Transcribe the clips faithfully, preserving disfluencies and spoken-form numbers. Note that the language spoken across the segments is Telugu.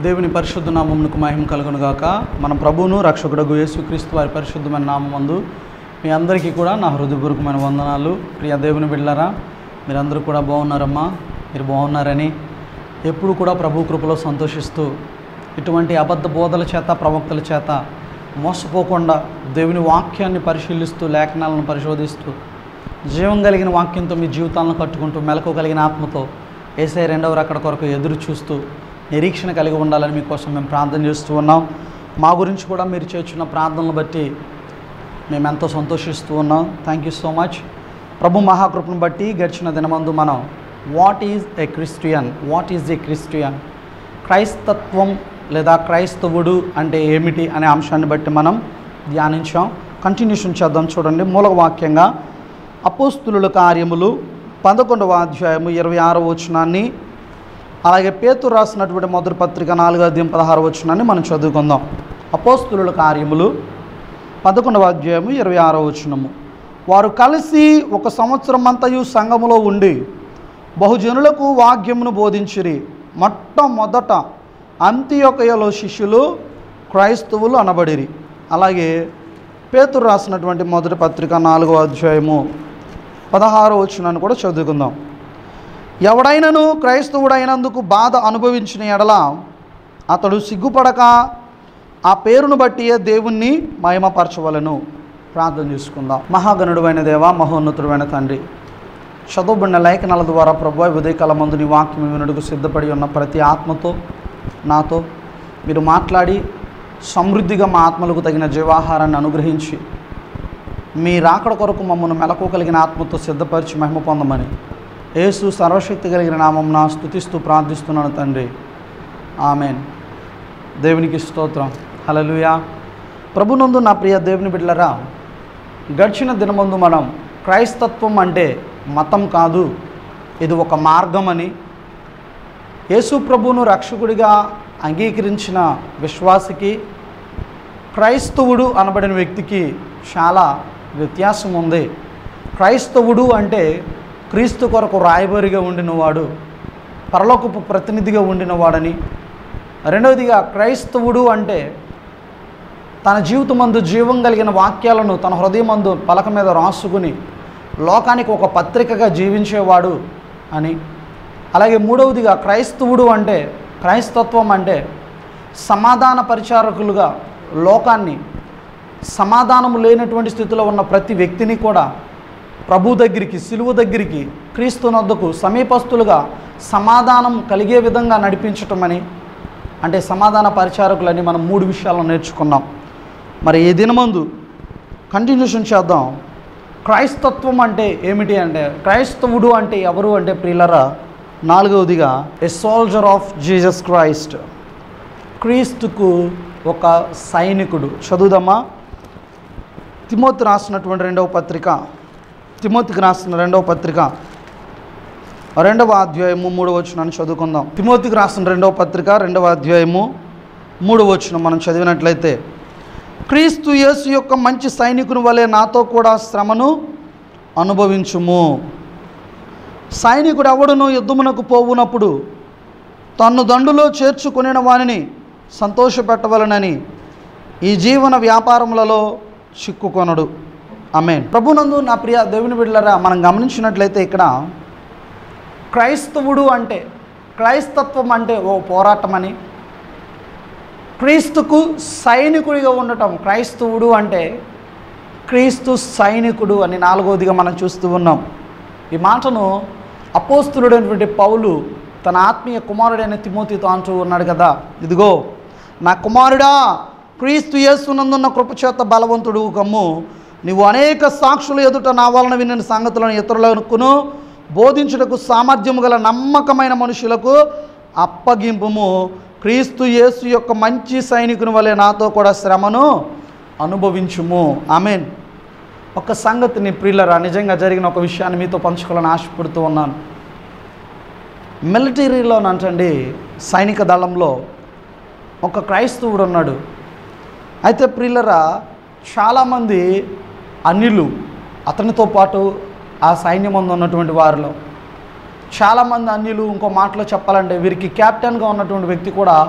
దేవుని పరిశుద్ధ నామమునకు మహిమ కలుగును గాక. మన ప్రభువును రక్షకుడగు యేసుక్రీస్తు వారి పరిశుద్ధమైన నామమందు మీ అందరికీ కూడా నా హృదయపూర్వకమైన వందనాలు. ప్రియ దేవుని బిడ్డలారా, మీరందరూ కూడా బాగున్నారమ్మా. మీరు బాగున్నారని ఎప్పుడు కూడా ప్రభు కృపలో సంతోషిస్తూ ఇటువంటి అబద్ధ బోధల చేత ప్రవక్తల చేత మోసపోకుండా దేవుని వాక్యాన్ని పరిశీలిస్తూ లేఖనాలను పరిశోధిస్తూ జీవం కలిగిన వాక్యంతో మీ జీవితాలను కట్టుకుంటూ మెలకు కలిగిన ఆత్మతో యేసయ్య రెండవ రాకడ కొరకు ఎదురు చూస్తూ నిరీక్షణ కలిగి ఉండాలని మీకోసం మేము ప్రార్థన చేస్తూ ఉన్నాం. మా గురించి కూడా మీరు చేస్తున్న ప్రార్థనలు బట్టి మేము ఎంతో సంతోషిస్తూ ఉన్నాం. Thank you so much. ప్రభు మహాకృపను బట్టి గడిచిన దినమందు మనం what is a Christian what is a Christian క్రైస్తత్వం లేదా క్రైస్తవుడు అంటే ఏమిటి అనే అంశాన్ని బట్టి మనం ధ్యానించాం. కంటిన్యూషన్ చేద్దాం. చూడండి, మూల వాక్యంగా అపోస్తులుల కార్యములు పదకొండవ అధ్యాయము ఇరవై ఆరవ వచనాన్ని, అలాగే పేతురు రాసినటువంటి మొదటి పత్రిక నాలుగో అధ్యాయం పదహారు వచనాన్ని మనం చదువుకుందాం. అపోస్తులుల కార్యములు పదకొండవ అధ్యాయము ఇరవై ఆరవ వచనము. వారు కలిసి ఒక సంవత్సరం అంతయు సంఘములో ఉండి బహుజనులకు వాక్యమును బోధించిరి. మొట్టమొదట అంతియొకయలో శిష్యులు క్రైస్తవులు అనబడిరి. అలాగే పేతురు రాసినటువంటి మొదటి పత్రిక నాలుగో అధ్యాయము పదహారో వచనాన్ని కూడా చదువుకుందాం. ఎవడైనను క్రైస్తవుడైనందుకు బాధ అనుభవించిన ఎడల అతడు సిగ్గుపడక ఆ పేరును బట్టి దేవుణ్ణి మహిమపరచవలను. ప్రార్థన చేసుకుందాం. మహాగణుడైన దేవ, మహోన్నతుడైన తండ్రి, చదువుబడిన లేఖనాల ద్వారా ప్రభువా ఉదయకాల మందు నీ వాక్యం వినుటకు సిద్ధపడి ఉన్న ప్రతి ఆత్మతో నాతో మీరు మాట్లాడి సమృద్ధిగా మా ఆత్మలకు తగిన జీవాహారాన్ని అనుగ్రహించి మీ రాకడ కొరకు మమ్మల్ని మెలకు కలిగిన ఆత్మతో సిద్ధపరిచి మహిమ పొందమని యేసు సర్వశక్తి కలిగిన నామమున స్తుతిస్తూ ప్రార్థిస్తున్నాను తండ్రి. ఆమెన్. దేవునికి స్తోత్రం. హల్లెలూయా. ప్రభునందు నా ప్రియ దేవుని బిడ్డలారా, గడిచిన దినమందు మనం క్రైస్తత్వం అంటే మతం కాదు, ఇది ఒక మార్గం అని, యేసు ప్రభువును రక్షకుడిగా అంగీకరించిన విశ్వాసికి క్రైస్తవుడు అనబడిన వ్యక్తికి చాలా వ్యత్యాసం ఉంది. క్రైస్తవుడు అంటే క్రీస్తు కొరకు రాయబారిగా ఉండినవాడు, పరలోకపు ప్రతినిధిగా ఉండినవాడని. రెండవదిగా క్రైస్తవుడు అంటే తన జీవితమందు జీవం కలిగిన వాక్యాలను తన హృదయమందు పలక మీద రాసుకుని లోకానికి ఒక పత్రికగా జీవించేవాడు అని. అలాగే మూడవదిగా క్రైస్తవుడు అంటే క్రైస్తత్వం అంటే సమాధాన పరిచారకులుగా లోకాన్ని సమాధానం లేనటువంటి స్థితిలో ఉన్న ప్రతి వ్యక్తిని కూడా ప్రభు దగ్గరికి, సిలువ దగ్గరికి, క్రీస్తు నొద్దకు సమీపస్తులుగా సమాధానం కలిగే విధంగా నడిపించటం అని. అంటే సమాధాన పరిచారకులని మనం మూడు విషయాలను నేర్చుకున్నాం. మరి ఈ దినమందు కంటిన్యూషన్ చేద్దాం. క్రైస్తత్వం అంటే ఏమిటి అంటే, క్రైస్తవుడు అంటే ఎవరు అంటే ప్రియులరా, నాలుగవదిగా a soldier of Jesus Christ, క్రీస్తుకు ఒక సైనికుడు. చదువుదామా. తిమోతి రాసినటువంటి రెండవ పత్రిక, తిమోతికి రాసిన రెండవ పత్రిక రెండవ అధ్యాయము మూడవ వచనాన్ని చదువుకుందాం. తిమోతికి రాసిన రెండవ పత్రిక రెండవ అధ్యాయము మూడవ వచనం మనం చదివినట్లయితే, క్రీస్తు యేసు యొక్క మంచి సైనికుని వలె నాతో కూడా శ్రమను అనుభవించుము. సైనికుడు ఎవడును యుద్ధమునకు పోవునప్పుడు తన్ను దండులో చేర్చుకొనిన వానిని సంతోషపెట్టవలనని ఈ జీవన వ్యాపారములలో చిక్కుకొనడు. ఆమేన్. ప్రభునందు నా ప్రియ దేవుని బిడ్డలారా, మనం గమనించినట్లయితే ఇక్కడ క్రైస్తవుడు అంటే, క్రైస్తత్వం అంటే ఓ పోరాటం అని, క్రీస్తుకు సైనికుడిగా ఉండటం. క్రైస్తవుడు అంటే క్రీస్తు సైనికుడు అని నాలుగవదిగా మనం చూస్తూ ఉన్నాం. ఈ మాటను అపోస్తులుడైనటువంటి పౌలు తన ఆత్మీయ కుమారుడైన తిమోతితో అంటూ ఉన్నాడు కదా, ఇదిగో నా కుమారుడా, క్రీస్తు యేసునందున్న కృపచేత బలవంతుడు కమ్ము, నీవు అనేక సాక్షుల ఎదుట నా వలన విన్న సంగతులను ఇతరులకును బోధించుటకు సామర్థ్యము గల నమ్మకమైన మనుషులకు అప్పగింపుము. క్రీస్తు యేసు యొక్క మంచి సైనికుని వలె నాతో కూడా శ్రమను అనుభవించుము. ఆమేన్. ఒక సంగతిని ప్రియులరా, నిజంగా జరిగిన ఒక విషయాన్ని మీతో పంచుకోవాలని ఆశపడుతూ ఉన్నాను. మిలిటరీలోనంటండి, సైనిక దళంలో ఒక క్రైస్తవుడు ఉన్నాడు. అయితే ప్రియులరా, చాలామంది అన్యులు అతనితో పాటు ఆ సైన్యం ఉన్నటువంటి వారిలో చాలామంది అన్యులు, ఇంకో మాటలో చెప్పాలంటే వీరికి క్యాప్టెన్గా ఉన్నటువంటి వ్యక్తి కూడా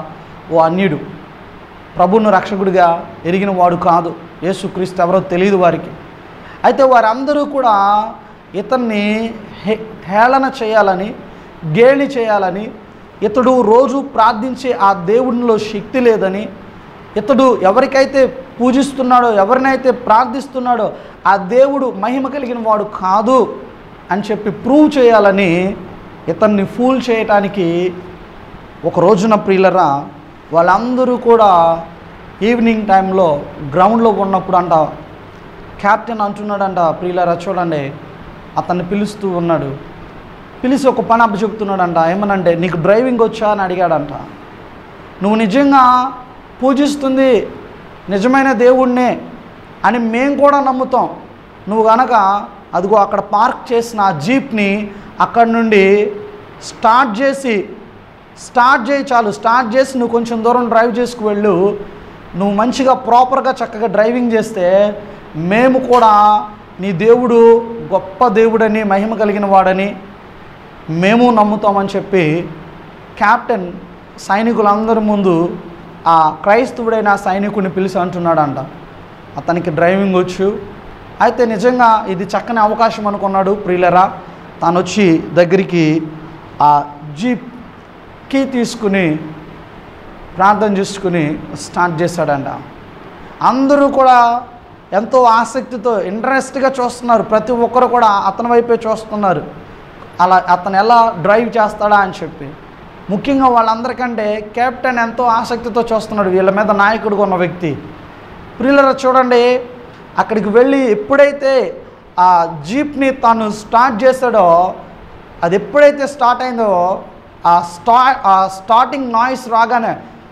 ఓ అన్యుడు, ప్రభువును రక్షకుడిగా ఎరిగిన వాడు కాదు, యేసుక్రీస్తు ఎవరో తెలియదు వారికి. అయితే వారందరూ కూడా ఇతన్ని హే హేళన చేయాలని, గేలి చేయాలని, ఇతడు రోజు ప్రార్థించే ఆ దేవునిలో శక్తి లేదని, ఇతడు ఎవరికైతే పూజిస్తున్నాడో, ఎవరినైతే ప్రార్థిస్తున్నాడో ఆ దేవుడు మహిమ కలిగిన వాడు కాదు అని చెప్పి ప్రూవ్ చేయాలని ఇతన్ని ఫూల్ చేయటానికి ఒక రోజున ప్రియులరా వాళ్ళందరూ కూడా ఈవినింగ్ టైంలో గ్రౌండ్లో ఉన్నప్పుడు అంట కెప్టెన్ అంటున్నాడంట, ప్రియులరా చూడండి, అతన్ని పిలుస్తూ ఉన్నాడు. పిలిచి ఒక పని అప్ప చెప్తున్నాడంట. ఏమనంటే, నీకు డ్రైవింగ్ వచ్చా అని అడిగాడంట. నువ్వు నిజంగా పూజిస్తుంది నిజమైన దేవుణ్ణే అని మేము కూడా నమ్ముతాం. నువ్వు కనుక అదిగో అక్కడ పార్క్ చేసిన ఆ జీప్ని అక్కడి నుండి స్టార్ట్ చేసి స్టార్ట్ చేయి చాలు స్టార్ట్ చేసి నువ్వు కొంచెం దూరం డ్రైవ్ చేసుకు వెళ్ళు. నువ్వు మంచిగా ప్రాపర్గా చక్కగా డ్రైవింగ్ చేస్తే మేము కూడా నీ దేవుడు గొప్ప దేవుడని, మహిమ కలిగిన వాడని మేము నమ్ముతామని చెప్పి కెప్టెన్ సైనికులందరి ముందు ఆ క్రైస్తవుడైన సైనికుడిని పిలిచి అంటున్నాడంట, అతనికి డ్రైవింగ్ వచ్చు. అయితే నిజంగా ఇది చక్కని అవకాశం అనుకున్నాడు ప్రియులరా. తాను వచ్చి దగ్గరికి ఆ జీప్ కీ తీసుకుని ప్రార్థన చేసుకుని స్టార్ట్ చేశాడంట. అందరూ కూడా ఎంతో ఆసక్తితో ఇంట్రెస్ట్గా చూస్తున్నారు. ప్రతి ఒక్కరు కూడా అతని వైపే చూస్తున్నారు, అలా అతను ఎలా డ్రైవ్ చేస్తాడా అని చెప్పి. ముఖ్యంగా వాళ్ళందరికంటే కెప్టెన్ ఎంతో ఆసక్తితో చూస్తున్నాడు, వీళ్ళ మీద నాయకుడుగా ఉన్న వ్యక్తి. ప్రియులరా చూడండి, అక్కడికి వెళ్ళి ఎప్పుడైతే ఆ జీప్ని తాను స్టార్ట్ చేశాడో, అది ఎప్పుడైతే స్టార్ట్ అయిందో ఆ స్టా ఆ స్టార్టింగ్ నాయిస్ రాగానే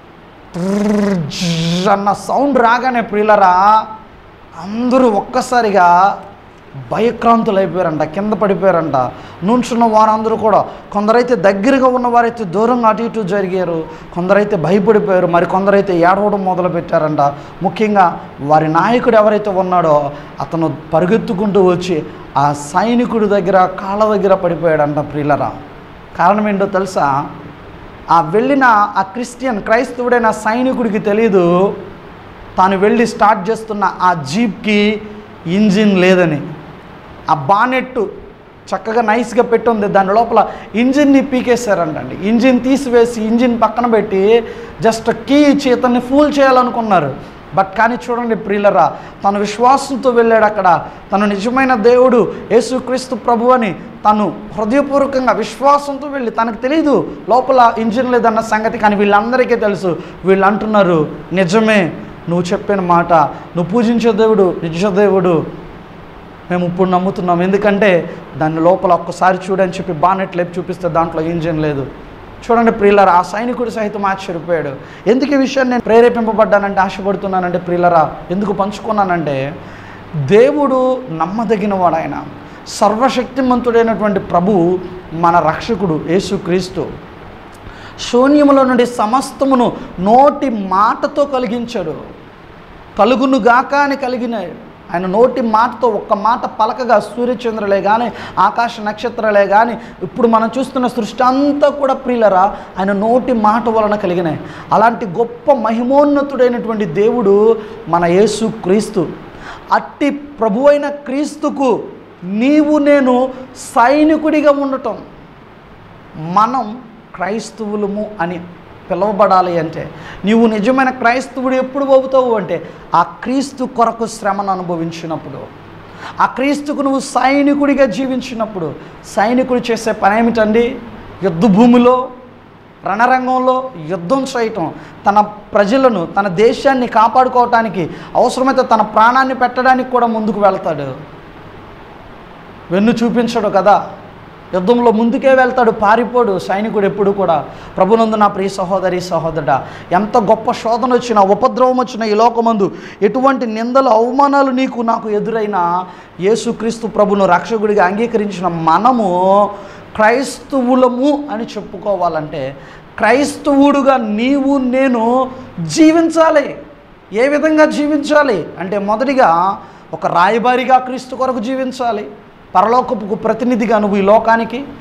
అన్న సౌండ్ రాగానే ప్రియులరా అందరూ ఒక్కసారిగా భయక్రాంతులు అయిపోయారంట, కింద పడిపోయారంట. నుంచున్న వారందరూ కూడా, కొందరైతే దగ్గరగా ఉన్నవారైతే దూరంగా అటు ఇటు జరిగారు, కొందరైతే భయపడిపోయారు, మరి కొందరైతే ఏడవడం మొదలు పెట్టారంట. ముఖ్యంగా వారి నాయకుడు ఎవరైతే ఉన్నాడో అతను పరుగెత్తుకుంటూ వచ్చి ఆ సైనికుడి దగ్గర కాళ్ళ దగ్గర పడిపోయాడంట. ప్రియులరా కారణం ఏంటో తెలుసా? ఆ వెళ్ళిన ఆ క్రిస్టియన్ క్రైస్తవుడైన సైనికుడికి తెలీదు తాను వెళ్ళి స్టార్ట్ చేస్తున్న ఆ జీప్కి ఇంజిన్ లేదని. ఆ బానెట్టు చక్కగా నైస్గా పెట్టుంది, దాని లోపల ఇంజిన్ని పీకేశారంటండి. ఇంజిన్ తీసివేసి ఇంజిన్ పక్కన పెట్టి జస్ట్ కీ ఇచ్చి ఇతన్ని ఫూల్ చేయాలనుకున్నారు. బట్ కానీ చూడండి ప్రియులరా, తను విశ్వాసంతో వెళ్ళాడు. అక్కడ తను నిజమైన దేవుడు యేసుక్రీస్తు ప్రభు అని తను హృదయపూర్వకంగా విశ్వాసంతో వెళ్ళి, తనకు తెలీదు లోపల ఇంజిన్ లేదన్న సంగతి, కానీ వీళ్ళందరికీ తెలుసు. వీళ్ళు అంటున్నారు, నిజమే నువ్వు చెప్పిన మాట, నువ్వు పూజించే దేవుడు నిజ దేవుడు, మేము ఇప్పుడు నమ్ముతున్నాం. ఎందుకంటే దాని లోపల ఒక్కసారి చూడని చెప్పి బానెట్ లేపి చూపిస్తే దాంట్లో ఇంజిన్ లేదు. చూడండి ప్రియులరా, ఆ సైనికుడు సహితం ఆశ్చర్యపోయాడు. ఎందుకు ఈ విషయాన్ని నేను ప్రేరేపింపబడ్డానంటే, ఆశపడుతున్నానంటే ప్రియులరా, ఎందుకు పంచుకున్నానంటే, దేవుడు నమ్మదగిన వాడు, ఆయన సర్వశక్తిమంతుడైనటువంటి ప్రభు, మన రక్షకుడు యేసుక్రీస్తు. శూన్యముల నుండి సమస్తమును నోటి మాటతో కలిగించాడు. కలుగునుగాక అని కలిగిన ఆయన నోటి మాటతో ఒక్క మాట పలకగా సూర్యచంద్రులే కానీ, ఆకాశ నక్షత్రాలే కానీ, ఇప్పుడు మనం చూస్తున్న సృష్టి అంతా కూడా ప్రియులరా ఆయన నోటి మాట వలన కలిగినాయి. అలాంటి గొప్ప మహిమోన్నతుడైనటువంటి దేవుడు మన యేసు క్రీస్తు. అట్టి ప్రభువైన క్రీస్తుకు నీవు నేను సైనికుడిగా ఉండటం, మనం క్రైస్తవులము అని పిలువబడాలి అంటే, నీవు నిజమైన క్రైస్తవుడు ఎప్పుడు అవుతావు అంటే, ఆ క్రీస్తు కొరకు శ్రమను అనుభవించినప్పుడు, ఆ క్రీస్తుకు నువ్వు సైనికుడిగా జీవించినప్పుడు. సైనికుడు చేసే పని ఏమిటండి? యుద్ధ భూమిలో రణరంగంలో యుద్ధం చేయటం, తన ప్రజలను తన దేశాన్ని కాపాడుకోవటానికి అవసరమైతే తన ప్రాణాన్ని పెట్టడానికి కూడా ముందుకు వెళ్తాడు. వెన్ను చూపించడు కదా, యుద్ధంలో ముందుకే వెళ్తాడు, పారిపోడు సైనికుడు ఎప్పుడు కూడా. ప్రభునందు నా ప్రియ సహోదరి సహోదరుడా, ఎంత గొప్ప శోధన వచ్చినా, ఉపద్రవం వచ్చినా ఈ లోకమందు, ఎటువంటి నిందలు అవమానాలు నీకు నాకు ఎదురైనా, యేసుక్రీస్తు ప్రభును రక్షకుడిగా అంగీకరించిన మనము క్రైస్తవులము అని చెప్పుకోవాలంటే, క్రైస్తవుడుగా నీవు నేను జీవించాలి. ఏ విధంగా జీవించాలి అంటే, మొదటిగా ఒక రాయబారిగా క్రీస్తు కొరకు జీవించాలి. పరలోకపు ప్రతినిధిగా నువ్వు ఈ లోకానికి,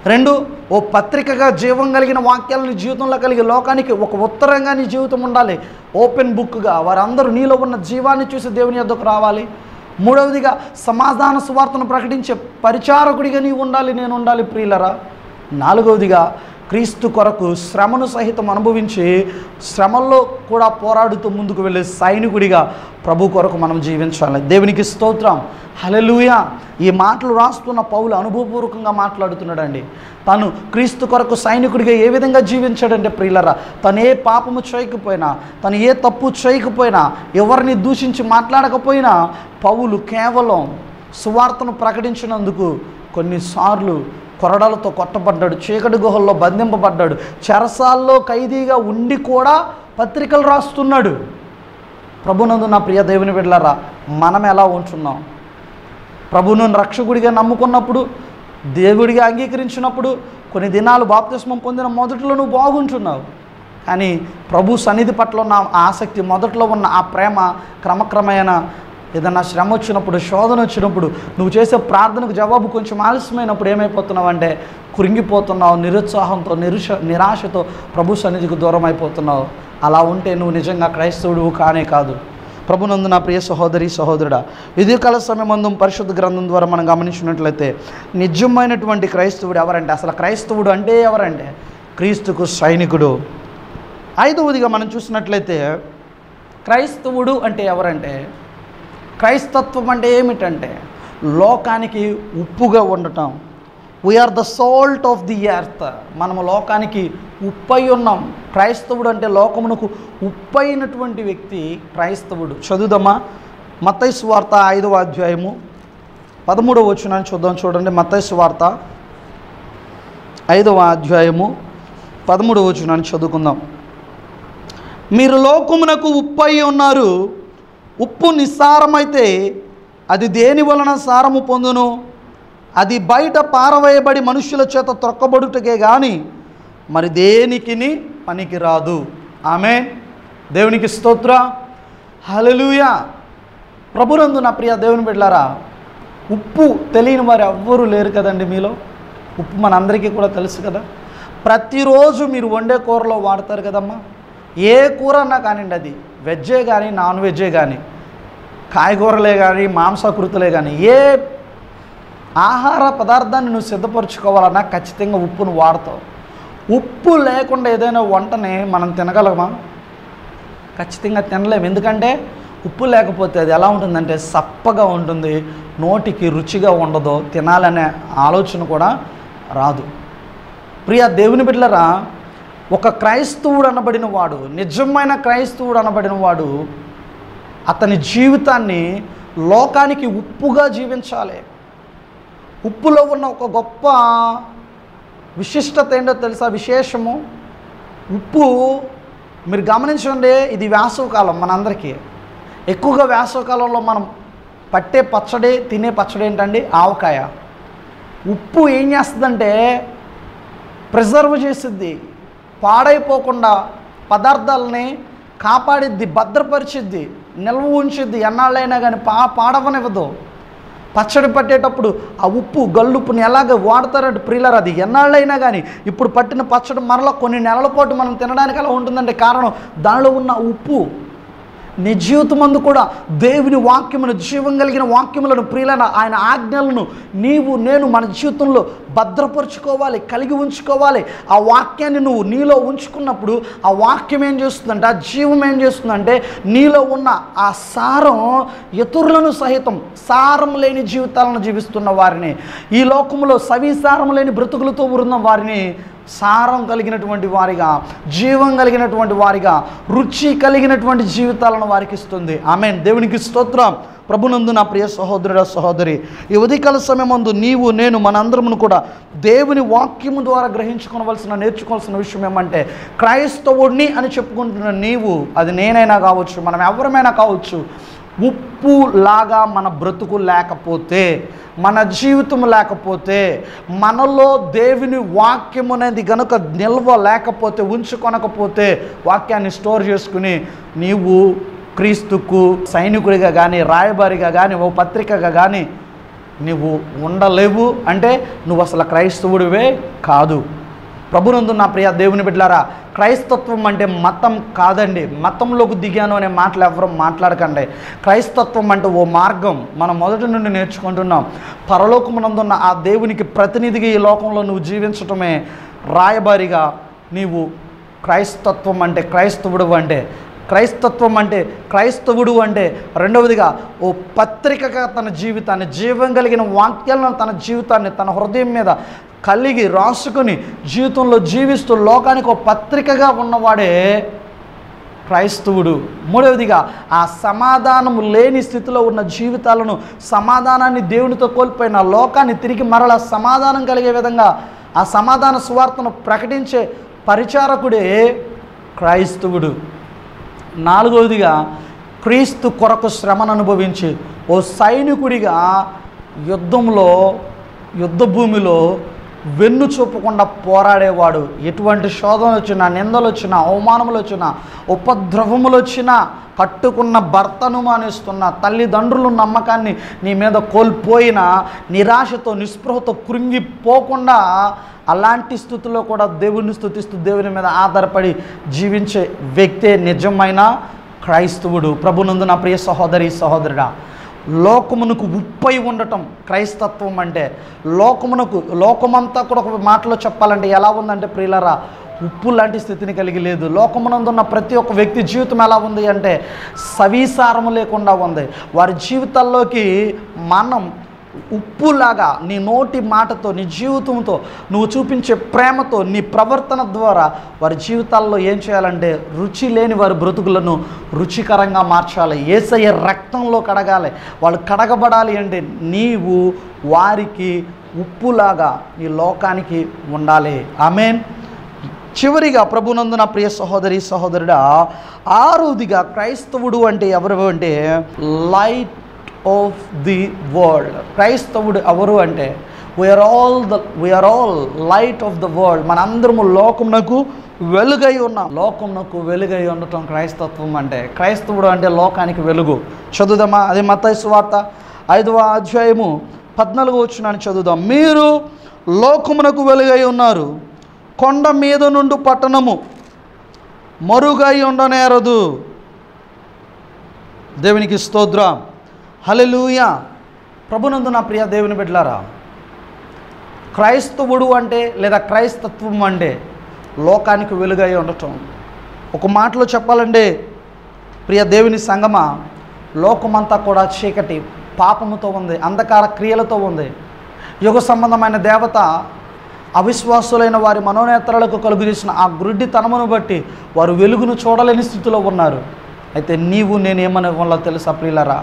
రెండు, ఓ పత్రికగా జీవం కలిగిన వాక్యాలని జీవితంలో కలిగి లోకానికి ఒక ఉత్తరంగా నీ జీవితం ఉండాలి, ఓపెన్ బుక్గా. వారందరూ నీలో ఉన్న జీవాన్ని చూసి దేవుని యొద్దకు రావాలి. మూడవదిగా సమాధాన సువార్తను ప్రకటించే పరిచారకుడిగా నీవు ఉండాలి, నేను ఉండాలి ప్రియులరా. నాలుగవదిగా క్రీస్తు కొరకు శ్రమను సహితం అనుభవించి శ్రమల్లో కూడా పోరాడుతూ ముందుకు వెళ్ళే సైనికుడిగా ప్రభు కొరకు మనం జీవించాలి. దేవునికి స్తోత్రం, హల్లెలూయా. ఈ మాటలు రాస్తున్న పౌలు అనుభవపూర్వకంగా మాట్లాడుతున్నాడండి. తను క్రీస్తు కొరకు సైనికుడిగా ఏ విధంగా జీవించాడంటే ప్రియులరా, తను ఏ పాపము చేయకపోయినా, తను ఏ తప్పు చేయకపోయినా, ఎవరిని దూషించి మాట్లాడకపోయినా పౌలు కేవలం సువార్తను ప్రకటించినందుకు కొన్నిసార్లు కొరడాలతో కొట్టబడ్డాడు, చీకటి గుహల్లో బంధింపబడ్డాడు, చెరసాల్లో ఖైదీగా ఉండి కూడా పత్రికలు రాస్తున్నాడు. ప్రభునందు నా ప్రియ దేవుని బిడ్డలారా, మనం ఎలా ఉంటున్నాం? ప్రభువును రక్షకుడిగా నమ్ముకున్నప్పుడు, దేవుడిగా అంగీకరించినప్పుడు, కొన్ని దినాలు బాప్తిస్మం పొందిన మొదట్లో నువ్వు బాగుంటున్నావు. కానీ ప్రభు సన్నిధి పట్ల ఉన్న ఆసక్తి, మొదట్లో ఉన్న ఆ ప్రేమ క్రమక్రమేణా ఏదన్నా శ్రమ వచ్చినప్పుడు, శోధన వచ్చినప్పుడు, నువ్వు చేసే ప్రార్థనకు జవాబు కొంచెం ఆలస్యమైనప్పుడు ఏమైపోతున్నావు అంటే కురింగిపోతున్నావు, నిరుత్సాహంతో, నిరుష నిరాశతో ప్రభు సన్నిధికి దూరం అయిపోతున్నావు. అలా ఉంటే నువ్వు నిజంగా క్రైస్తవుడు కానే కాదు. ప్రభునందు నా ప్రియ సహోదరి సహోదరుడా, ఉదయకాల సమయమందు పరిశుద్ధ గ్రంథం ద్వారా మనం గమనించినట్లయితే నిజమైనటువంటి క్రైస్తవుడు ఎవరంటే, అసలు క్రైస్తవుడు అంటే ఎవరంటే క్రీస్తుకు సైనికుడు. ఐదవదిగా మనం చూసినట్లయితే క్రైస్తవుడు అంటే ఎవరంటే, క్రైస్తత్వం అంటే ఏమిటంటే లోకానికి ఉప్పుగా ఉండటం. We are the salt of the earth. మనము లోకానికి ఉప్పై ఉన్నాం. క్రైస్తవుడు అంటే లోకమునకు ఉప్పైనటువంటి వ్యక్తి క్రైస్తవుడు. చదువుదామా, మత్తయి సువార్త ఐదవ అధ్యాయము పదమూడవ వచనాన్ని చూద్దాం. చూడండి, మత్తయి సువార్త ఐదవ అధ్యాయము పదమూడవ వచనాన్ని చదువుకుందాం. మీరు లోకమునకు ఉప్పై ఉన్నారు. ఉప్పు నిస్సారమైతే అది దేని వలన సారము పొందును? అది బయట పారవేయబడి మనుష్యుల చేత త్రొక్కబడుటకే కానీ మరి దేనికిని పనికిరాదు. ఆమేన్. దేవునికి స్తోత్ర, హల్లెలూయా. ప్రభునందు నా ప్రియ దేవుని బిడ్డలారా, ఉప్పు తెలియని వారు ఎవ్వరూ లేరు కదండి మీలో. ఉప్పు మనందరికీ కూడా తెలుసు కదా. ప్రతిరోజు మీరు వండే కూరలో వాడతారు కదమ్మా. ఏ కూర అన్నా కానివ్వండి, అది వెజ్జే కానీ నాన్ వెజ్జే కానీ, కాయగూరలే కానీ మాంసాకృతులే కానీ, ఏ ఆహార పదార్థాన్ని నువ్వు సిద్ధపరచుకోవాలన్నా ఖచ్చితంగా ఉప్పును వాడతావు. ఉప్పు లేకుండా ఏదైనా వంటని మనం తినగలమా? ఖచ్చితంగా తినలేము. ఎందుకంటే ఉప్పు లేకపోతే అది ఎలా ఉంటుందంటే సప్పగా ఉంటుంది, నోటికి రుచిగా ఉండదు, తినాలనే ఆలోచన కూడా రాదు. ప్రియ దేవుని బిడ్డలారా, ఒక క్రైస్తవుడు అనబడిన వాడు, నిజమైన క్రైస్తవుడు అనబడిన వాడు అతని జీవితాన్ని లోకానికి ఉప్పుగా జీవించాలి. ఉప్పులో ఉన్న ఒక గొప్ప విశిష్టత ఏంటో తెలుసా? విశేషము. ఉప్పు మీరు గమనించండి, ఇది వేసవకాలం మనందరికీ. ఎక్కువగా వేసవకాలంలో మనం పట్టే పచ్చడి, తినే పచ్చడి ఏంటండి? ఆవకాయ. ఉప్పు ఏం చేస్తుందంటే ప్రిజర్వ్ చేసిద్ది, పాడైపోకుండా పదార్థాలని కాపాడిద్ది, భద్రపరిచిద్ది, నిల్వ ఉంచిద్ది. ఎన్నాళ్ళైనా కానీ పా పాడవనివ్వదు. పచ్చడి పట్టేటప్పుడు ఆ ఉప్పు గల్లుప్పుని ఎలాగ వాడతారంటే ప్రియులారా, అది ఎన్నాళ్ళైనా కానీ ఇప్పుడు పట్టిన పచ్చడి మరలా కొన్ని నెలల పాటు మనం తినడానికి అలా ఉంటుందంటే కారణం దానిలో ఉన్న ఉప్పు. నీ జీవితమందు కూడా దేవుని వాక్యమును, జీవం కలిగిన వాక్యములను, ప్రియులైన ఆయన ఆజ్ఞలను నీవు నేను మన జీవితంలో భద్రపరుచుకోవాలి, కలిగి ఉంచుకోవాలి. ఆ వాక్యాన్ని నువ్వు నీలో ఉంచుకున్నప్పుడు ఆ వాక్యం ఏం చేస్తుందంటే, ఆ జీవం ఏం చేస్తుందంటే నీలో ఉన్న ఆ సారం ఇతరులను సహితం సారం లేని జీవితాలను జీవిస్తున్న వారిని, ఈ లోకంలో సవిసారం లేని బ్రతుకులతో ఉన్న వారిని సారం కలిగినటువంటి వారిగా, జీవం కలిగినటువంటి వారిగా, రుచి కలిగినటువంటి జీవితాలను వారికి ఇస్తుంది. ఆమేన్. దేవునికి స్తోత్రం. ప్రభునందు నా ప్రియ సహోదరుడ సహోదరి, ఈ ఉదయకాల సమయమందు నీవు నేను మనందరమును కూడా దేవుని వాక్యము ద్వారా గ్రహించుకోవలసిన, నేర్చుకోవాల్సిన విషయం ఏమంటే, క్రైస్తవుడిని అని చెప్పుకుంటున్న నీవు, అది నేనైనా కావచ్చు, మనం ఎవరమైనా కావచ్చు, ఉప్పు లాగా మన బ్రతుకు లేకపోతే, మన జీవితం లేకపోతే, మనలో దేవుని వాక్యం అనేది గనుక నిల్వ లేకపోతే, ఉంచుకొనకపోతే, వాక్యాన్ని స్టోర్ చేసుకుని నీవు క్రీస్తుకు సైనికుడిగా కానీ, రాయబారిగా కానీ, ఓ పత్రికగా కానీ నువ్వు ఉండలేవు అంటే నువ్వు అసలు క్రైస్తవుడివే కాదు. ప్రభునందు నా ప్రియ దేవుని బిడ్డలారా, క్రైస్తత్వం అంటే మతం కాదండి. మతంలోకి దిగాను అనే మాటలు ఎవరు మాట్లాడకండి. క్రైస్తత్వం అంటే ఓ మార్గం. మనం మొదటి నుండి నేర్చుకుంటున్నాం. పరలోకమునందున్న ఆ దేవునికి ప్రతినిధిగా ఈ లోకంలో నువ్వు జీవించటమే రాయబారిగా నీవు క్రైస్తత్వం అంటే, క్రైస్తవుడు అంటే క్రైస్తత్వం అంటే క్రైస్తవుడు అంటే రెండవదిగా ఓ పత్రికగా తన జీవితాన్ని, జీవం కలిగిన వాక్యాలను తన జీవితాన్ని తన హృదయం మీద కలిగి రాసుకొని జీవితంలో జీవిస్తూ లోకానికి ఒక పత్రికగా ఉన్నవాడే క్రైస్తవుడు. మూడవదిగా ఆ సమాధానము లేని స్థితిలో ఉన్న జీవితాలను, సమాధానాన్ని దేవునితో కోల్పోయిన లోకాన్ని తిరిగి మరలా సమాధానం కలిగే విధంగా ఆ సమాధాన సువార్తను ప్రకటించే పరిచారకుడే క్రైస్తవుడు. నాలుగవదిగా క్రీస్తు కొరకు శ్రమను అనుభవించి ఓ సైనికుడిగా యుద్ధంలో, యుద్ధ భూమిలో వెన్ను చూపకుండా పోరాడేవాడు. ఎటువంటి శోధనలు వచ్చినా, నిందలు వచ్చినా, అవమానములు వచ్చినా, ఉపద్రవములు వచ్చినా, కట్టుకున్న భర్తను మానేస్తున్న తల్లిదండ్రుల నమ్మకాన్ని నీ మీద కోల్పోయిన నిరాశతో, నిస్పృహతో కృంగిపోకుండా అలాంటి స్థితిలో కూడా దేవుని స్తుతిస్తూ దేవుని మీద ఆధారపడి జీవించే వ్యక్తే నిజమైన క్రైస్తవుడు. ప్రభునందు నా ప్రియ సహోదరి సహోదరుడా, లోకమునకు ఉప్పై ఉండటం క్రైస్తత్వం అంటే. లోకమునకు, లోకమంతా కూడా ఒక మాటలో చెప్పాలంటే ఎలా ఉందంటే ప్రియులరా, ఉప్పు లాంటి స్థితిని కలిగి లేదు. లోకమునందున్న ప్రతి ఒక్క వ్యక్తి జీవితం ఎలా ఉంది అంటే సవిసారము లేకుండా ఉంది. వారి జీవితాల్లోకి మనం ఉప్పులాగా నీ నోటి మాటతో, నీ జీవితంతో, నువ్వు చూపించే ప్రేమతో, నీ ప్రవర్తన ద్వారా వారి జీవితాల్లో ఏం చేయాలంటే రుచి లేని వారి బ్రతుకులను రుచికరంగా మార్చాలి. యేసయ్య రక్తంలో కడగాలి. వాళ్ళు కడగబడాలి అంటే నీవు వారికి ఉప్పులాగా ఈ లోకానికి ఉండాలి. ఆమేన్. చివరిగా ప్రభునందు నా ప్రియ సహోదరి సహోదరుడా, ఆరోదిగా క్రైస్తవుడు అంటే ఎవరు అంటే లైట్ ఆఫ్ ది వరల్డ్. క్రైస్తవుడు ఎవరు అంటే we are all the we are all light of the world. మనందరము లోకమునకు వెలుగై ఉన్నాం. లోకమునకు వెలుగై ఉండటం క్రైస్తత్వం అంటే. క్రైస్తవుడు అంటే లోకానికి వెలుగు. చదువుదామా? అదే మత్తయి సువార్త ఐదవ అధ్యాయము పద్నాలుగు వచనాన్ని చదువుదాం. మీరు లోకమునకు వెలుగై ఉన్నారు, కొండ మీద నుండి పట్టణము మరుగై ఉండనేరదు. దేవునికి స్తోత్రం, హల్లెలూయా. ప్రభునందు నా ప్రియ దేవుని బిడ్డలారా, క్రైస్తవుడు అంటే లేదా క్రైస్తత్వం అంటే లోకానికి వెలుగై ఉండటం. ఒక మాటలో చెప్పాలంటే ప్రియ దేవుని సంగమా, లోకమంతా కూడా చీకటి, పాపముతో ఉంది, అంధకార క్రియలతో ఉంది. యుగ సంబంధమైన దేవత అవిశ్వాసులైన వారి మనోనేత్రాలకు కలుగుచేసిన ఆ గుడ్డితనమును బట్టి వారు వెలుగును చూడలేని స్థితిలో ఉన్నారు. అయితే నీవు నేనేమనే వల్ల తెలుసా ప్రియులరా,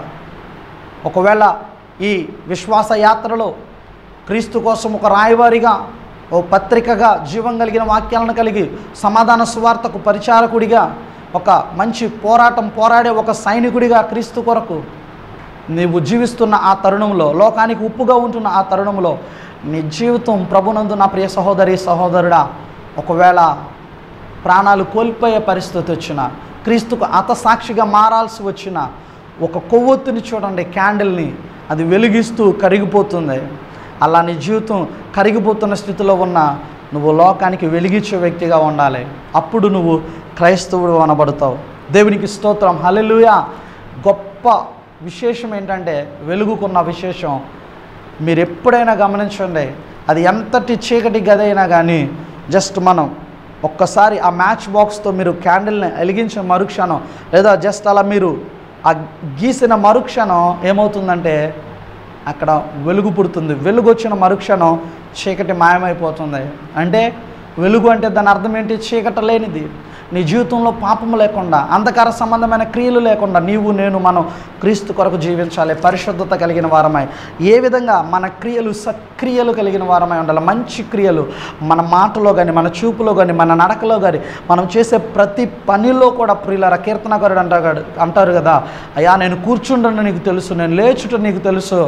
ఒకవేళ ఈ విశ్వాస యాత్రలో క్రీస్తు కోసం ఒక రాయవారిగా, ఓ పత్రికగా, జీవం కలిగిన వాక్యాలను కలిగి సమాధాన సువార్తకు పరిచారకుడిగా, ఒక మంచి పోరాటం పోరాడే ఒక సైనికుడిగా క్రీస్తు కొరకు నీవు జీవిస్తున్న ఆ తరుణంలో, లోకానికి ఉప్పుగా ఉంటున్న ఆ తరుణంలో నీ జీవితం ప్రభునందు నా ప్రియ సహోదరి సహోదరుడా ఒకవేళ ప్రాణాలు కోల్పోయే పరిస్థితి వచ్చినా, క్రీస్తుకు హతసాక్షిగా మారాల్సి వచ్చిన ఒక కొవ్వొత్తుని చూడండి, క్యాండిల్ని, అది వెలిగిస్తూ కరిగిపోతుంది. అలా నీ జీవితం కరిగిపోతున్న స్థితిలో ఉన్న నువ్వు లోకానికి వెలిగించే వ్యక్తిగా ఉండాలి. అప్పుడు నువ్వు క్రైస్తవుడు అనబడతావు. దేవునికి స్తోత్రం, హల్లెలూయా. గొప్ప విశేషం ఏంటంటే వెలుగుకున్న విశేషం మీరు ఎప్పుడైనా గమనించండి, అది ఎంతటి చీకటి గదైనా కానీ జస్ట్ మనం ఒక్కసారి ఆ మ్యాచ్ బాక్స్తో మీరు క్యాండిల్ని వెలిగించిన మరుక్షణం, లేదా జస్ట్ అలా మీరు ఆ గీసిన మరుక్షణం ఏమవుతుందంటే అక్కడ వెలుగు పుడుతుంది. వెలుగు వచ్చిన మరుక్షణం చీకటి మాయమైపోతుంది. అంటే వెలుగు అంటే దాని అర్థం ఏంటి? చీకటి లేనిది. నీ జీవితంలో పాపము లేకుండా, అంధకార సంబంధమైన క్రియలు లేకుండా నీవు నేను మనం క్రీస్తు కొరకు జీవించాలి. పరిశుద్ధత కలిగిన వారమై, ఏ విధంగా మన క్రియలు సక్రియలు కలిగిన వారమై ఉండాలి. మంచి క్రియలు మన మాటలో కానీ, మన చూపులో కానీ, మన నడకలో కానీ, మనం చేసే ప్రతి పనిలో కూడా ప్రియులారా, కీర్తనకారుడు అంటాడు అంటారు కదా, అయ్యా నేను కూర్చుండను నీకు తెలుసు, నేను లేచుట నీకు తెలుసు,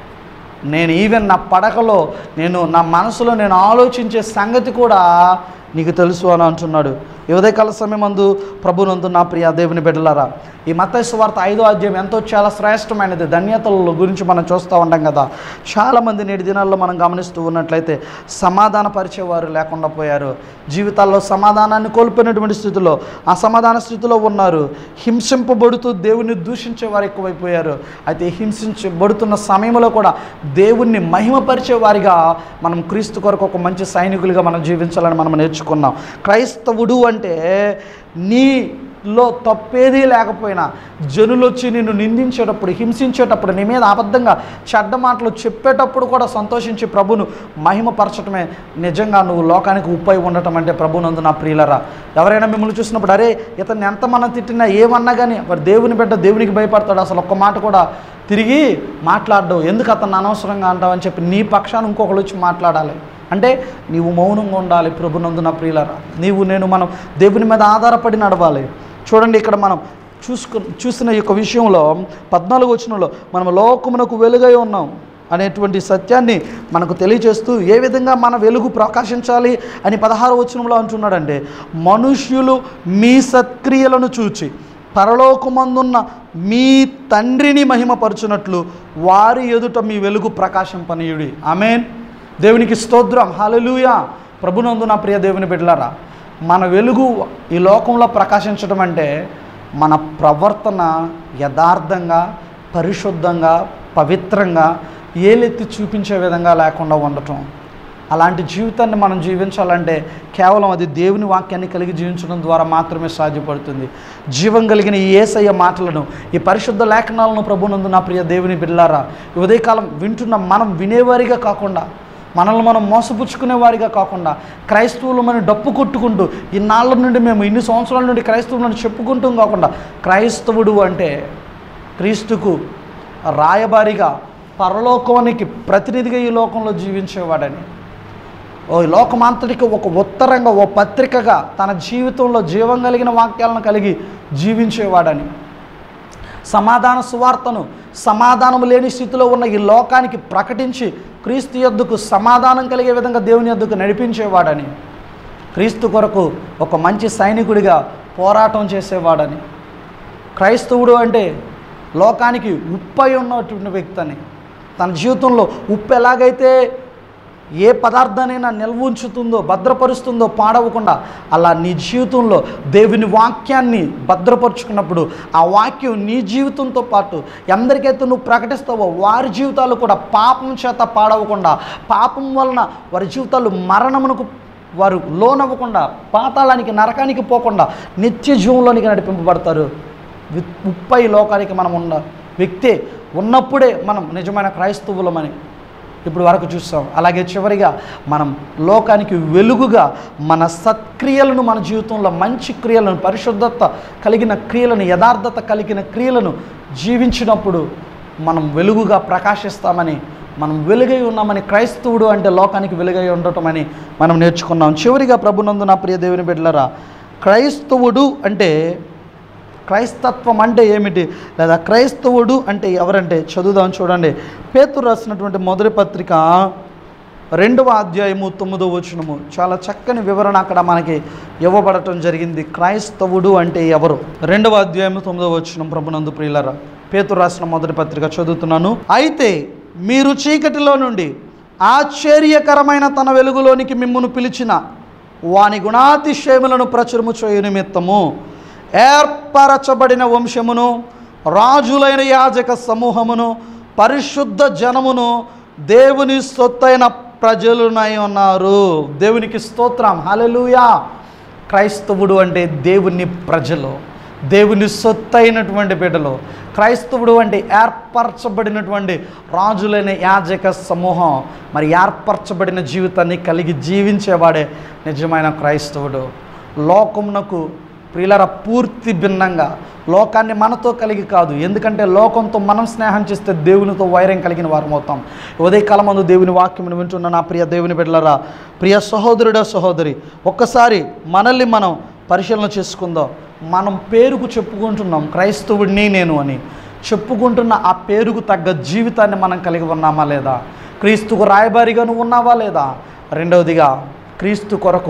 నేను ఈవెన్ నా పడకలో నేను నా మనసులో నేను ఆలోచించే సంగతి కూడా నీకు తెలుసు అని అంటున్నాడు. ఈ ఉదయకాల సమయమందు ప్రభునందు నా ప్రియ దేవుని బిడ్డలారా, ఈ మత్తయి సువార్త ఐదో అధ్యాయం ఎంతో చాలా శ్రేష్టమైనది. ధన్యతల గురించి మనం చూస్తూ ఉంటాం కదా. చాలామంది నేటి దినాల్లో మనం గమనిస్తూ ఉన్నట్లయితే సమాధాన పరిచేవారు లేకుండా పోయారు. జీవితాల్లో సమాధానాన్ని కోల్పోయినటువంటి స్థితిలో, అసమాధాన స్థితిలో ఉన్నారు. హింసింపబడుతూ దేవుని దూషించేవారు ఎక్కువైపోయారు. అయితే హింసించబడుతున్న సమయంలో కూడా దేవుణ్ణి మహిమపరిచే వారిగా మనం క్రీస్తు కొరకు ఒక మంచి సైనికులుగా మనం జీవించాలని మనం నేర్చుకున్నాం. క్రైస్తవుడు అంటే నీలో తప్పేదీ లేకపోయినా జనులు వచ్చి నిన్ను నిందించేటప్పుడు, హింసించేటప్పుడు, నీ మీద అబద్ధంగా చెడ్డ మాటలు చెప్పేటప్పుడు కూడా సంతోషించి ప్రభును మహిమపరచడమే నిజంగా నువ్వు లోకానికి ఉప్పై ఉండటం అంటే. ప్రభునందు నా ప్రియులరా, ఎవరైనా మిమ్మల్ని చూసినప్పుడు అరే ఇతన్ని ఎంత మనం తిట్టినా ఏమన్నా కానీ వాడు దేవుని బిడ్డ, దేవునికి భయపడతాడు, అసలు ఒక్క మాట కూడా తిరిగి మాట్లాడడం, ఎందుకు అతను అనవసరంగా అంటావని చెప్పి నీ పక్షాన్ని ఇంకొకరు వచ్చి మాట్లాడాలి అంటే నీవు మౌనంగా ఉండాలి. ప్రభునందు నా ప్రియులరా, నీవు నేను మనం దేవుని మీద ఆధారపడి నడవాలి. చూడండి, ఇక్కడ మనం చూసుకు చూసిన ఈ యొక్క విషయంలో పద్నాలుగు వచనంలో మనం లోకమునకు వెలుగై ఉన్నాం అనేటువంటి సత్యాన్ని మనకు తెలియజేస్తూ ఏ విధంగా మన వెలుగు ప్రకాశించాలి అని పదహారు వచనంలో అంటున్నాడంటే, మనుష్యులు మీ సత్క్రియలను చూచి పరలోకమందున్న మీ తండ్రిని మహిమపరచునట్లు వారి ఎదుట మీ వెలుగు ప్రకాశింపనీయుడి. ఆమేన్. దేవునికి స్తోత్రం. హల్లెలూయా. ప్రభునందు నా ప్రియ దేవుని బిడ్డలారా, మన వెలుగు ఈ లోకంలో ప్రకాశించడం అంటే మన ప్రవర్తన యథార్థంగా, పరిశుద్ధంగా, పవిత్రంగా, ఏలెత్తి చూపించే విధంగా లేకుండా ఉండటం. అలాంటి జీవితాన్ని మనం జీవించాలంటే కేవలం అది దేవుని వాక్యాన్ని కలిగి జీవించడం ద్వారా మాత్రమే సాధ్యపడుతుంది. జీవం కలిగిన ఈ యేసయ్య మాటలను, ఈ పరిశుద్ధ లేఖనాలను ప్రభునందు నా ప్రియ దేవుని బిడ్డలారా, ఈ ఉదయకాలం వింటున్న మనం వినేవారిగా కాకుండా, మనల్ని మనం మోసపుచ్చుకునే వారిగా కాకుండా, క్రైస్తవులు మనం డప్పు కొట్టుకుంటూ ఇన్నాళ్ళ నుండి మేము ఇన్ని సంవత్సరాల నుండి క్రైస్తవులను చెప్పుకుంటూ కాకుండా, క్రైస్తవుడు అంటే క్రీస్తుకు రాయబారిగా, పరలోకానికి ప్రతినిధిగా ఈ లోకంలో జీవించేవాడని, ఓ లోకమంతటికి ఒక ఉత్తరంగా, ఓ పత్రికగా తన జీవితంలో జీవం కలిగిన వాక్యాలను కలిగి జీవించేవాడని, సమాధాన సువార్తను సమాధానం లేని స్థితిలో ఉన్న ఈ లోకానికి ప్రకటించి క్రీస్తు యొద్దకు సమాధానం కలిగే విధంగా దేవుని యొద్దకు నడిపించేవాడని, క్రీస్తు కొరకు ఒక మంచి సైనికుడిగా పోరాటం చేసేవాడని, క్రైస్తవుడు అంటే లోకానికి ఉప్పై ఉన్నటువంటి వ్యక్తి అని, తన జీవితంలో ఉప్పు ఎలాగైతే ఏ పదార్థానైనా నిల్వ ఉంచుతుందో, భద్రపరుస్తుందో పాడవకుండా, అలా నీ జీవితంలో దేవుని వాక్యాన్ని భద్రపరుచుకున్నప్పుడు ఆ వాక్యం నీ జీవితంతో పాటు ఎందరికైతే నువ్వు ప్రకటిస్తావో వారి జీవితాలు కూడా పాపం చేత పాడవకుండా, పాపం వలన వారి జీవితాలు మరణమునకు వారు లోనవ్వకుండా, పాతాళానికి, నరకానికి పోకుండా నిత్య జీవంలోనికి నడిపింపబడతారు. ఉప్పై లోకానికి మనం ఉన్న వ్యక్తే ఉన్నప్పుడే మనం నిజమైన క్రైస్తవులమని ఇప్పుడు వరకు చూస్తాం. అలాగే చివరిగా మనం లోకానికి వెలుగుగా మన సత్క్రియలను, మన జీవితంలో మంచి క్రియలను, పరిశుద్ధత కలిగిన క్రియలను, యథార్థత కలిగిన క్రియలను జీవించినప్పుడు మనం వెలుగుగా ప్రకాశిస్తామని, మనం వెలుగై ఉన్నామని, క్రైస్తవుడు అంటే లోకానికి వెలుగై ఉండటం అని మనం నేర్చుకున్నాం. చివరిగా ప్రభునందు నా ప్రియ దేవుని బిడ్డలారా, క్రైస్తవుడు అంటే, క్రైస్తత్వం అంటే ఏమిటి, లేదా క్రైస్తవుడు అంటే ఎవరంటే చదువుదాం. చూడండి, పేతురు రాసినటువంటి మొదటి పత్రిక రెండవ అధ్యాయము తొమ్మిదవ వచనము చాలా చక్కని వివరణ అక్కడ మనకి ఇవ్వబడటం జరిగింది. క్రైస్తవుడు అంటే ఎవరు? రెండవ అధ్యాయము తొమ్మిదవ వచనం. ప్రభునందు ప్రియులారా, పేతురు రాసిన మొదటి పత్రిక చదువుతున్నాను. అయితే మీరు చీకటిలో నుండి ఆశ్చర్యకరమైన తన వెలుగులోనికి మిమ్మును పిలిచిన వాని గుణాతిశయములను ప్రచురము చేయు నిమిత్తము ఏర్పరచబడిన వంశమును, రాజులైన యాజక సమూహమును, పరిశుద్ధ జనమును, దేవుని సొత్తైన ప్రజలునై ఉన్నారు. దేవునికి స్తోత్రం. హల్లెలూయా. క్రైస్తవుడు అంటే దేవుని ప్రజలు, దేవుని సొత్తైనటువంటి బిడ్డలు. క్రైస్తవుడు అంటే ఏర్పరచబడినటువంటి రాజులైన యాజక సమూహం. మరి ఏర్పరచబడిన జీవితాన్ని కలిగి జీవించేవాడే నిజమైన క్రైస్తవుడు. లోకమునకు ప్రియులారా పూర్తి భిన్నంగా, లోకాన్ని మనతో కలిగి కాదు. ఎందుకంటే లోకంతో మనం స్నేహం చేస్తే దేవునితో వైరం కలిగిన వారం అవుతాం. ఉదయకాలం ముందు దేవుని వాక్యమును వింటున్న నా ప్రియ దేవుని బిడ్డలారా, ప్రియ సహోదరుడా సహోదరి, ఒక్కసారి మనల్ని మనం పరిశీలన చేసుకుందాం. మనం పేరుకు చెప్పుకుంటున్నాం క్రైస్తవుడిని నేను అని, చెప్పుకుంటున్న ఆ పేరుకు తగ్గ జీవితాన్ని మనం కలిగి ఉన్నామా లేదా? క్రీస్తుకు రాయబారిగా నువ్వు ఉన్నావా లేదా? రెండవదిగా క్రీస్తు కొరకు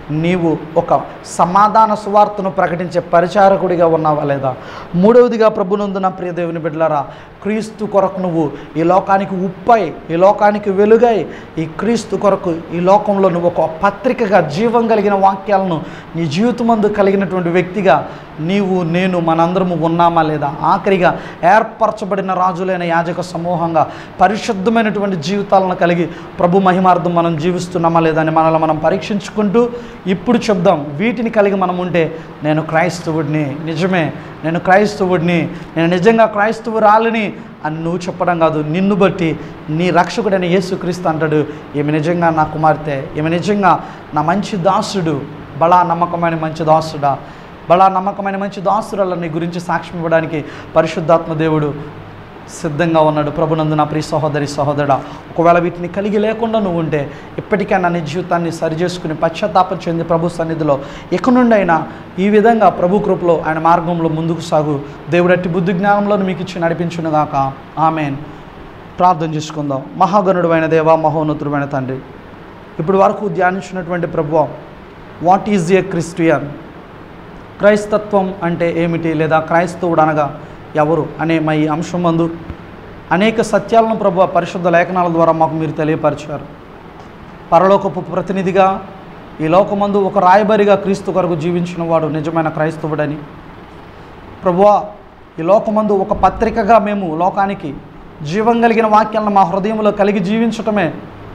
నీవు ఒక సమాధాన సువార్తను ప్రకటించే పరిచారకుడిగా ఉన్నావా లేదా? మూడవదిగా ప్రభునందున ప్రియ దేవుని బిడ్డలారా, క్రీస్తు కొరకు నువ్వు ఈ లోకానికి ఉప్పై, ఈ లోకానికి వెలుగై, ఈ క్రీస్తు కొరకు ఈ లోకంలో నువ్వు ఒక పత్రికగా జీవం కలిగిన వాక్యాలను నీ జీవితమందు కలిగినటువంటి వ్యక్తిగా నీవు నేను మనందరము ఉన్నామా లేదా? ఆఖరిగా ఏర్పరచబడిన రాజులైన యాజక సమూహంగా పరిశుద్ధమైనటువంటి జీవితాలను కలిగి ప్రభు మహిమార్థం మనం జీవిస్తున్నామా లేదా అని మనల్ని మనం పరీక్షించుకుంటూ ఇప్పుడు చెప్దాం. వీటిని కలిగి మనం ఉంటే నేను క్రైస్తవుడిని, నిజమే నేను క్రైస్తవుడిని, నేను నిజంగా క్రైస్తవురాలిని అని నువ్వు చెప్పడం కాదు, నిన్ను బట్టి నీ రక్షకుడైన యేసుక్రీస్తు అంటాడు, ఈమె నిజంగా నా కుమార్తె, ఈమె నిజంగా నా మంచి దాసుడు, బలా నమ్మకమైన మంచి దాసుడా, బలా నమ్మకమైన మంచి దాసురాల నీ గురించి సాక్ష్యం ఇవ్వడానికి పరిశుద్ధాత్మ దేవుడు సిద్ధంగా ఉన్నాడు. ప్రభునందు నా ప్రియ సహోదరి సహోదరుడా, ఒకవేళ వీటిని కలిగి లేకుండా నువ్వు ఉంటే ఇప్పటికైనా నీ జీవితాన్ని సరిచేసుకుని పశ్చాత్తాపం చెంది ప్రభు సన్నిధిలో ఇక నుండి అయినా ఈ విధంగా ప్రభు కృపలో ఆయన మార్గంలో ముందుకు సాగు. దేవుడు అట్టి బుద్ధి జ్ఞానంలో మీకు ఇచ్చి నడిపించునుగాక. ఆమెన్. ప్రార్థన చేసుకుందాం. మహాగణుడైన దేవ, మహోన్నతుడైన తండ్రి, ఇప్పుడు వరకు ధ్యానించినటువంటి ప్రభువా, వాట్ ఈజ్ ఏ క్రిస్టియన్, క్రైస్తత్వం అంటే ఏమిటి, లేదా క్రైస్తవుడు అనగా ఎవరు అనే మా ఈ అంశం మందు అనేక సత్యాలను ప్రభు పరిశుద్ధ లేఖనాల ద్వారా మాకు మీరు తెలియపరిచారు. పరలోకపు ప్రతినిధిగా ఈ లోకమందు ఒక రాయబారిగా క్రీస్తు కొరకు జీవించిన వాడు నిజమైన క్రైస్తవుడని, ప్రభువా ఈ లోకమందు ఒక పత్రికగా మేము లోకానికి జీవం కలిగిన వాక్యాలను మా హృదయంలో కలిగి జీవించటమే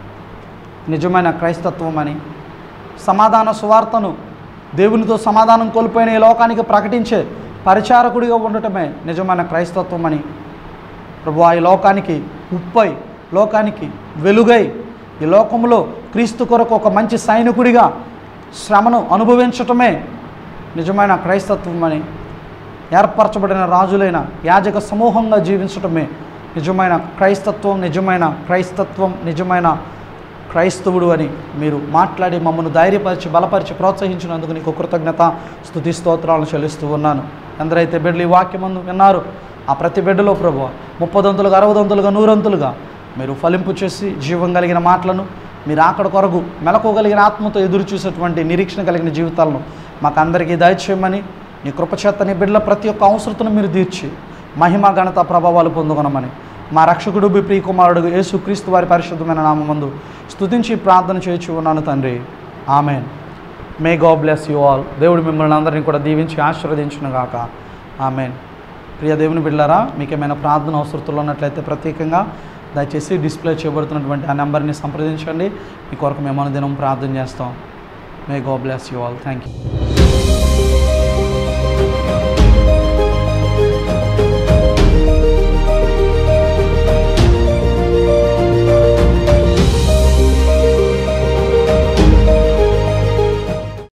నిజమైన క్రైస్తత్వం అని, సమాధాన సువార్తను దేవునితో సమాధానం కోల్పోయిన ఈ లోకానికి ప్రకటించే పరిచారకుడిగా ఉండటమే నిజమైన క్రైస్తత్వం అని, ప్రభువా ఈ లోకానికి ఉప్పై, లోకానికి వెలుగై, ఈ లోకంలో క్రీస్తు కొరకు ఒక మంచి సైనికుడిగా శ్రమను అనుభవించటమే నిజమైన క్రైస్తత్వం అని, ఏర్పరచబడిన రాజులైన యాజక సమూహంగా జీవించటమే నిజమైన క్రైస్తత్వం, నిజమైన క్రైస్తత్వం, నిజమైన క్రైస్తవుడు అని మీరు మాట్లాడి మమ్మల్ని ధైర్యపరిచి బలపరిచి ప్రోత్సహించినందుకు నీకు కృతజ్ఞత స్తుతి స్తోత్రాలను చెల్లిస్తూ ఉన్నాను. ఎందరైతే బిడ్డలు ఈ వాక్యమందు విన్నారు ఆ ప్రతి బిడ్డలో ప్రభువ ముప్పదంతులుగా, అరవదంతులుగా, నూరంతులుగా మీరు ఫలింపు చేసి జీవం కలిగిన మాటలను మీరు అక్కడ కొరకు మెలకోగలిగిన ఆత్మతో ఎదురు చూసేటువంటి నిరీక్షణ కలిగిన జీవితాలను మాకు అందరికీ దయచేయమని, నీ కృపచేత నీ బిడ్డల ప్రతి ఒక్క అవసరతను మీరు తీర్చి మహిమ ఘనత ప్రభావాలు పొందుకొనమని మా రక్షకుడు ప్రియ కుమారుడు యేసుక్రీస్తు వారి పరిశుద్ధమైన నామమందు స్తుతించి ప్రార్థన చేయించు ఉన్నాను తండ్రి. Amen. May God bless you all. దేవుడు మిమ్మల్ని అందరినీ కూడా దీవించి ఆశీర్వదించును గాక. ఆమెన్. ప్రియ దేవుని బిడ్డలారా, మీకు ఏమైనా ప్రార్థన అవసరతలు ఉన్నట్లయితే ప్రత్యేకంగా దయచేసి డిస్ప్లే చేయబడుతున్నటువంటి ఆ నెంబర్ని సంప్రదించండి. మీ కొరకు మేము అనుదినం ప్రార్థన చేస్తాం. May God bless you all. Thank you.